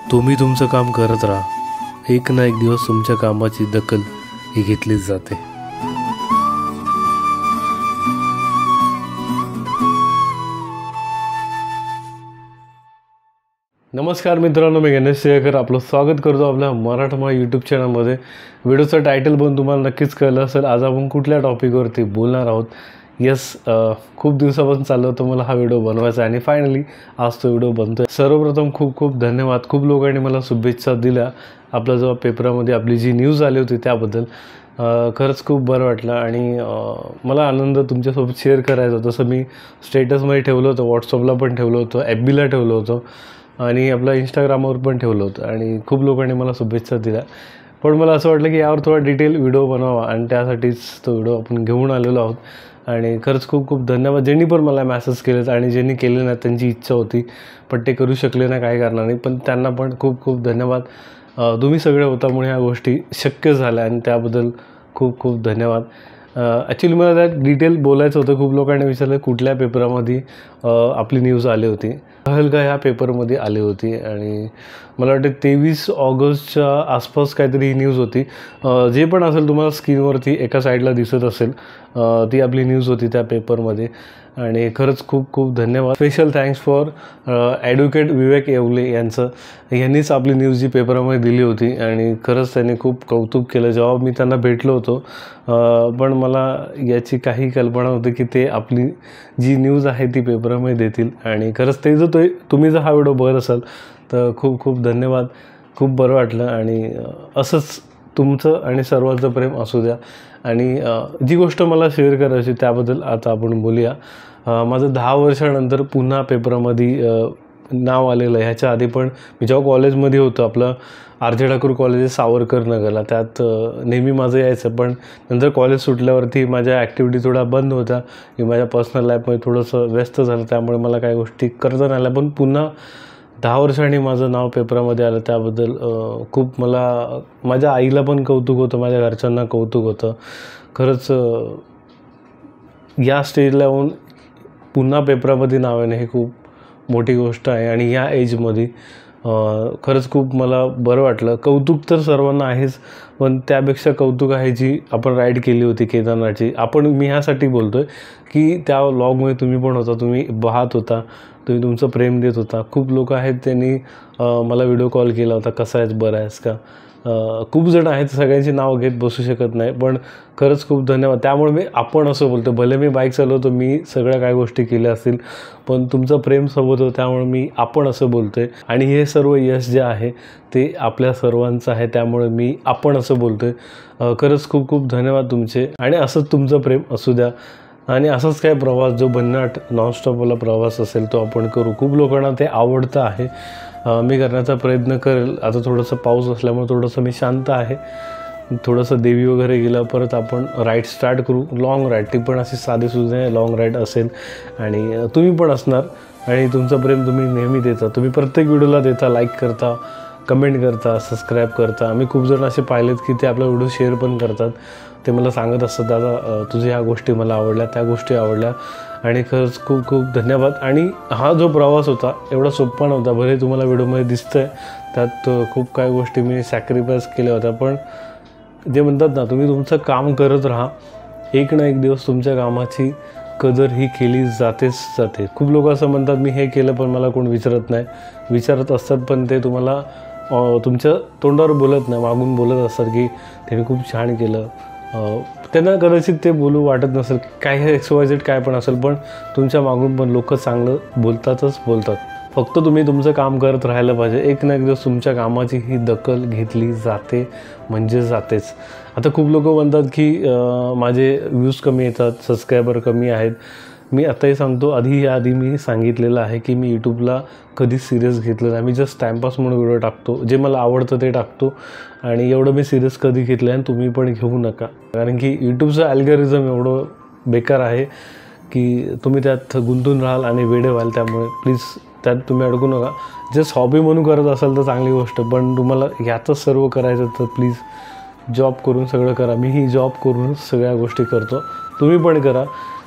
तुम्ही तुमचं काम करत राहा, एक ना एक दिवस तुमच्या कामाची दखल ही घेतलीच जाते. नमस्कार मित्रांनो, मी गणेश शेखर आपलं स्वागत करतो आपल्या मराठमोळा यूट्यूब चॅनलमध्ये. व्हिडिओचं टायटल पण तुम्हाला नक्कीच कळलं असेल. आज आपण कुठल्या टॉपिकवरती बोलणार आहोत. खूप दिवसापासून चाललं होतं मला हा व्हिडिओ बनवायचा आणि फायनली आज तो व्हिडिओ बनतो आहे. सर्वप्रथम खूप खूप धन्यवाद. खूप लोकांनी मला शुभेच्छा दिल्या आपला जेव्हा पेपरामध्ये आपली जी न्यूज आली होती त्याबद्दल. खरंच खूप बरं वाटलं आणि मला आनंद तुमच्यासोबत शेअर करायचा होता. तसं मी स्टेटसमध्ये ठेवलं होतं, व्हॉट्सअपला पण ठेवलं होतं, FBला ठेवलं होतं आणि आपला इंस्टाग्रामवर पण ठेवलं होतं आणि खूप लोकांनी मला शुभेच्छा दिल्या. पण मला असं वाटलं की यावर थोडा डिटेल व्हिडिओ बनवावा आणि त्यासाठीच तो व्हिडिओ आपण घेऊन आलेलो आहोत. आणि खरंच खूप खूप धन्यवाद ज्यांनी पण मला मेसेज केलेत आणि ज्यांनी केले नाही त्यांची इच्छा होती पण ते करू शकले नाही काही कारणाने, पण त्यांना पण खूप खूप धन्यवाद. तुम्ही सगळे होतामुळे ह्या गोष्टी शक्य झाल्या आणि त्याबद्दल खूप खूप धन्यवाद. ॲक्च्युली मला त्यात डिटेल बोलायचं होतं. खूप लोकांनी विचारलं कुठल्या पेपरामध्ये आपली न्यूज आली होती. पहलगाम ह्या पेपरमध्ये आली होती आणि मला वाटतं 23 ऑगस्टच्या आसपास काहीतरी ही न्यूज होती. जे पण असेल तुम्हाला स्क्रीनवरती एका साईडला दिसत असेल ती आपली न्यूज होती त्या पेपरमध्ये. आणि खरंच खूप खूप धन्यवाद. Special thanks for advocate Vivek Yevle यांनीच आपली न्यूज जी पेपरामध्ये दिली होती आणि खरंच त्यांनी खूप कौतुक केलं जेव्हा मी त्यांना भेटलो होतो. पण मला याची काही कल्पना होती की ते आपली जी न्यूज आहे ती पेपरामध्ये देतील आणि खरंच ते जर तुम्ही जर हा व्हिडिओ बघत असाल तर खूप खूप धन्यवाद. खूप बरं वाटलं आणि असंच तुमचं आणि सर्वांचं प्रेम असू द्या. आणि जी गोष्ट मला शेअर करायची त्याबद्दल आता आपण बोलूया. माझं 10 वर्षानंतर पुन्हा पेपरामध्ये नाव आलेलं आहे. ह्याच्या आधी पण मी जेव्हा कॉलेजमध्ये होतो आपलं RJ ठाकूर कॉलेज सावरकर नगरला, त्यात नेहमी माझं यायचं. पण नंतर कॉलेज सुटल्यावरती माझ्या ॲक्टिव्हिटी थोड्या बंद होत्या की माझ्या पर्सनल लाईफमध्ये थोडंसं व्यस्त झालं, त्यामुळे मला काही गोष्टी करता नाही आल्या. पण पुन्हा 10 वर्षांनी माझं नाव पेपरामध्ये आलं त्याबद्दल खूप मला माझ्या आईला पण कौतुक होतं, माझ्या घरच्यांना कौतुक होतं. खरंच या स्टेजला येऊन पुन्हा पेपरामध्ये नाव येणं हे खूप मोठी गोष्ट आहे आणि या एजमध्ये खरंच खूप मला बरं वाटलं. कौतुक तर सर्वांना आहेच, पण त्यापेक्षा कौतुक आहे जी आपण राईड केली होती केदारनाथची. मी ह्यासाठी बोलतो आहे की त्या व्लॉगमध्ये तुम्ही पण होता, तुम्ही पाहत होता, तुम्ही तुमचं प्रेम देत होता. खूप लोक आहेत त्यांनी मला व्हिडिओ कॉल केला होता, कसा आहेस, बरं आहेस का. खूप जण आहेत, सगळ्यांची नावं घेत बसू शकत नाही, पण खरंच खूप धन्यवाद. त्यामुळे मी आपण असं बोलतो. भले मी बाईक चालवतो, मी सगळ्या काही गोष्टी केल्या असतील, पण तुमचं प्रेम सोबत होतं त्यामुळे मी आपण असं बोलतो आहे. आणि हे सर्व यश जे आहे ते आपल्या सर्वांचं आहे, त्यामुळे मी आपण असं बोलतो आहे. खरंच खूप खूप धन्यवाद तुमचे आणि असंच तुमचं प्रेम असू द्या आणि असंच काय प्रवास जो भन्नाट नॉनस्टॉपवाला प्रवास असेल तो आपण करू. खूप लोकांना ते आवडतं आहे. मी करण्याचा प्रयत्न करेल. आता थोडंसं पाऊस असल्यामुळे थोडंसं मी शांत आहे. थोडंसं देवी वगैरे गेलं परत आपण राईड स्टार्ट करू. लाँग राईड, ती पण अशी साधीसुधी लाँग राईड असेल आणि तुम्ही पण असणार आणि तुमचं प्रेम तुम्ही नेहमी देता. तुम्ही प्रत्येक व्हिडिओला देता, लाईक करता, कमेंट करता, सबस्क्राईब करता. आम्ही खूप जण असे पाहिलेत की ते आपला व्हिडिओ शेअर पण करतात. ते मला सांगत असतात, दादा तुझ्या ह्या गोष्टी मला आवडल्या, त्या गोष्टी आवडल्या आणि खरंच खूप खूप धन्यवाद. आणि हा जो प्रवास होता एवढा सोपा नव्हता. भले तुम्हाला व्हिडिओमध्ये दिसतं आहे त्यात खूप काही गोष्टी मी सॅक्रिफाईस केल्या होत्या, पण जे म्हणतात ना, तुम्ही तुमचं काम करत राहा, एक ना एक दिवस तुमच्या कामाची कदर ही केली जातेच जाते. खूप लोक असं म्हणतात मी हे केलं पण मला कोण विचारत नाही. विचारत असतात पण ते तुम्हाला तुमच्या तोंडावर बोलत नाही, मागून बोलत असतात की त्याने खूप छान केलं. त्यांना कदाचित ते बोलू वाटत नसेल, काय XYZ काय पण असेल, पण तुमच्या मागून पण लोक चांगलं बोलतातच बोलतात. फक्त तुम्ही तुमचं काम करत राहायला पाहिजे. एक ना एक दिवस तुमच्या कामाची ही दखल घेतली जाते म्हणजे जातेच. आता खूप लोक म्हणतात की माझे व्ह्यूज कमी येतात, सबस्क्रायबर कमी आहेत. मी आताही सांगतो, याआधी मी सांगितलेलं आहे की मी यूट्यूबला कधीच सिरियस घेतलं नाही. मी जस्ट टाईमपास म्हणून व्हिडिओ टाकतो, जे मला आवडतं ते टाकतो आणि एवढं मी सिरियस कधी घेतलं आणि तुम्ही पण घेऊ नका. कारण की यूट्यूबचं ॲल्गोरिझम एवढं बेकार आहे की तुम्ही त्यात गुंतून राहाल आणि वेडे व्हाल. त्यामुळे प्लीज त्यात तुम्ही अडकू नका. जस्ट हॉबी म्हणून करत असाल तर चांगली गोष्ट, पण तुम्हाला ह्यातच सर्व करायचं तर प्लीज जॉब करून सगळं करा. मीही जॉब करूनच सगळ्या गोष्टी करतो, तुम्ही पण करा.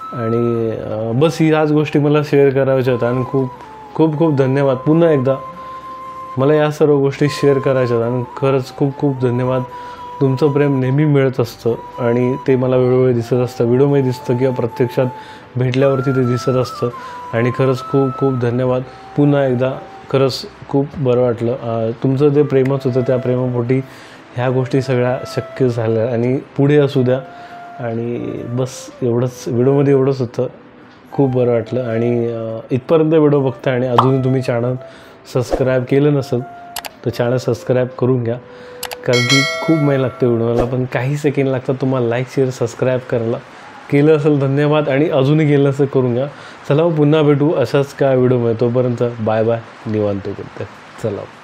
आणि बस ह्याच गोष्टी मला शेअर करायच्या होत्या आणि खूप खूप खूप धन्यवाद पुन्हा एकदा. मला या सर्व गोष्टी शेअर करायच्यात आणि खरंच खूप खूप धन्यवाद. तुमचं प्रेम नेहमी मिळत असतं आणि ते मला वेळोवेळी दिसत असतं, व्हिडिओमध्ये दिसतं किंवा प्रत्यक्षात भेटल्यावरती ते दिसत असतं आणि खरंच खूप खूप धन्यवाद. पुन्हा एकदा खरंच खूप बरं वाटलं. तुमचं जे प्रेमच होतं त्या प्रेमापोटी ह्या गोष्टी सगळ्या शक्य झाल्या आणि पुढे असू द्या. आणि बस एवढंच, व्हिडिओमध्ये एवढंच होतं. खूप बरं वाटलं आणि इथपर्यंत व्हिडिओ बघताय आणि अजूनही तुम्ही चॅनल सबस्क्राईब केलं नसेल तर चॅनल सबस्क्राईब करून घ्या, कारण की खूप मेहनत लागते व्हिडिओला, पण काही सेकंड लागतात तुम्हाला लाईक शेअर सबस्क्राईब करायला. केलं असेल धन्यवाद आणि अजूनही केलं असेल करून घ्या. चला पुन्हा भेटू अशाच काय व्हिडिओमध्ये. तोपर्यंत बाय बाय, निवांत. चला.